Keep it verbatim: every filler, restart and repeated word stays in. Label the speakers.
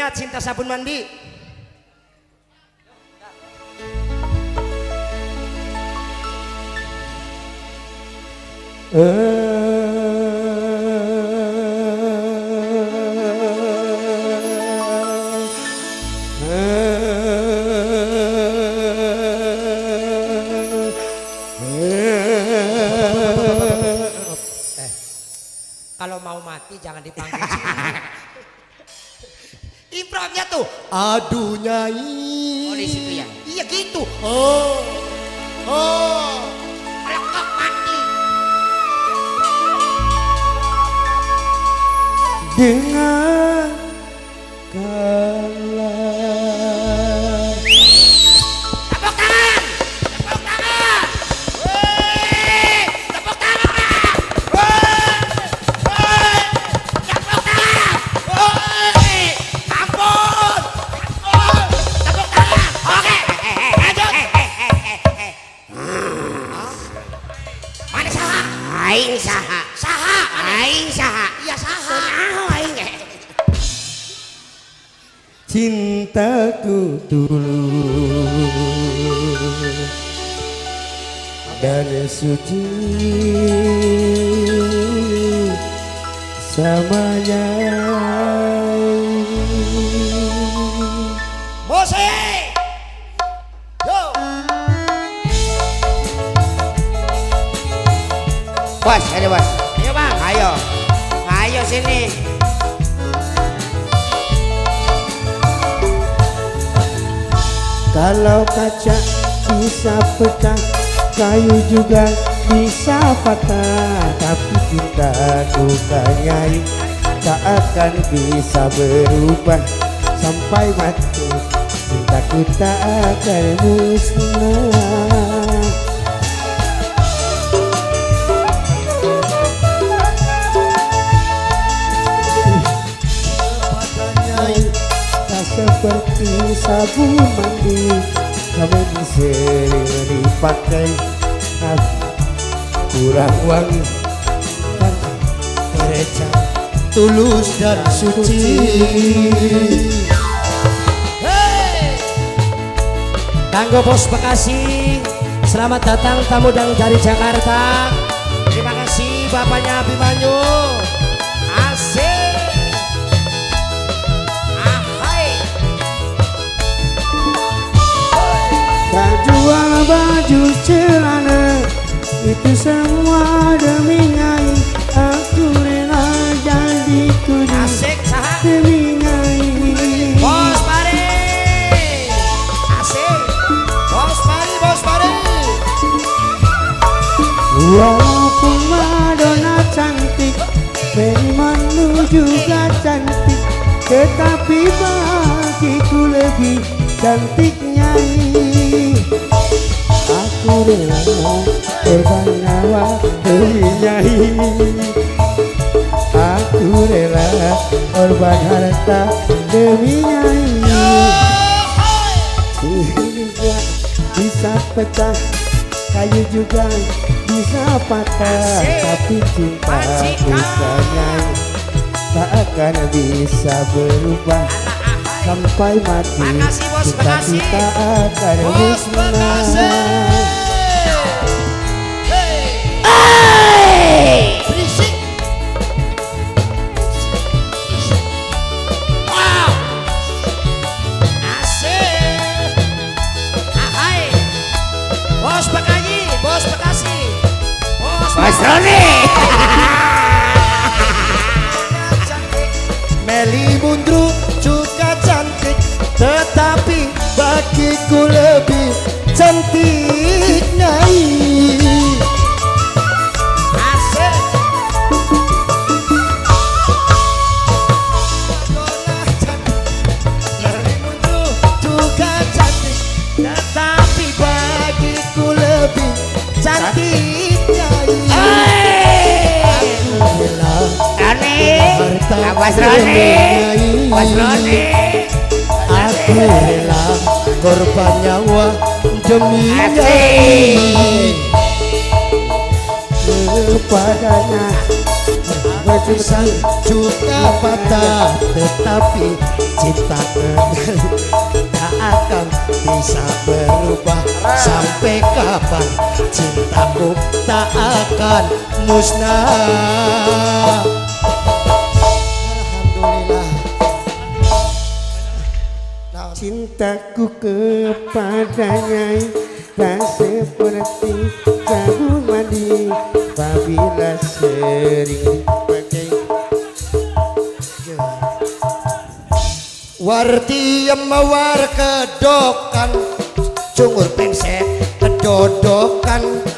Speaker 1: Judulnya Cinta Sabun Mandi.
Speaker 2: Kalau mau mati jangan dipanggil.
Speaker 1: Improvnya tuh, aduh nyai.
Speaker 2: Oh di situ ya.
Speaker 1: Iya gitu. Oh, oh.
Speaker 2: Lekok mati.
Speaker 1: Dengan kalah.
Speaker 2: Tepuk tangan. Tepuk tangan. Wih, tepuk tangan. Wih, wih, tepuk tangan. Wih, ampun, ampun, tepuk tangan. Oke, lanjut. Mana saha? Aing saha. Saha? Aing saha. Iya saha. Saha aing.
Speaker 1: Cintaku tulus dan suci samanya. Bose, yo,
Speaker 2: Bos, ada bos. Ayo bang, ayo, ayo sini.
Speaker 1: kalau kaca bisa pecah, kayu juga bisa patah, tapi cintaku kanyai tak akan bisa berubah sampai mati. Cintaku tak akan musnah. Seperti sabun mandi, kamu sering dipakai, kurang wangi, gereja tulus dan suci. Hey! Kanggo Bos Bekasi, selamat datang tamu dari Jakarta. Terima kasih Bapaknya Abimanyu. Asik. Jual baju celana itu semua demi nyai, aku rela jadi kudi.
Speaker 2: Asik saha.
Speaker 1: Demi nyai.
Speaker 2: Bos Pari. Asik. Bos Pari, Bos Pari.
Speaker 1: Walaupun Madonna cantik, Manu juga cantik, tetapi bagiku lebih cantik nyai. Aku rela korban nyawa demi nyai. Aku rela korban harta demi nyai. Sihir juga bisa pecah, kayu juga bisa patah, tapi cintaku nyai tak akan bisa berubah sampai mati.
Speaker 2: Makasih Bos
Speaker 1: Cinta
Speaker 2: Bekasi.
Speaker 1: kita akan
Speaker 2: Bos Bekasi.
Speaker 1: musnah.
Speaker 2: Hey! Berisik. Wow. Asik. Ahai. Bos Bekasi, Bos Bekasi. Bos
Speaker 1: Mas Roni. Meli Mundru juga cantik, tetapi bagiku lebih cantik nyai.
Speaker 2: Asik.
Speaker 1: Meli Mundru juga cantik, tetapi bagiku lebih cantik nyai. Aku rela
Speaker 2: Mas Roni, Mas Roni,
Speaker 1: aku rela korban nyawa demi nyai. Kepadanya bisa juga patah, tetapi cinta tak akan bisa berubah. Sampai kapan cintaku tak akan musnah. Alhamdulillah.
Speaker 3: Cintaku kepadanya tak seperti sabun mandi apabila sering dipakai.
Speaker 1: Warti yang mawar kedokan, cungur pengsek kedodokan,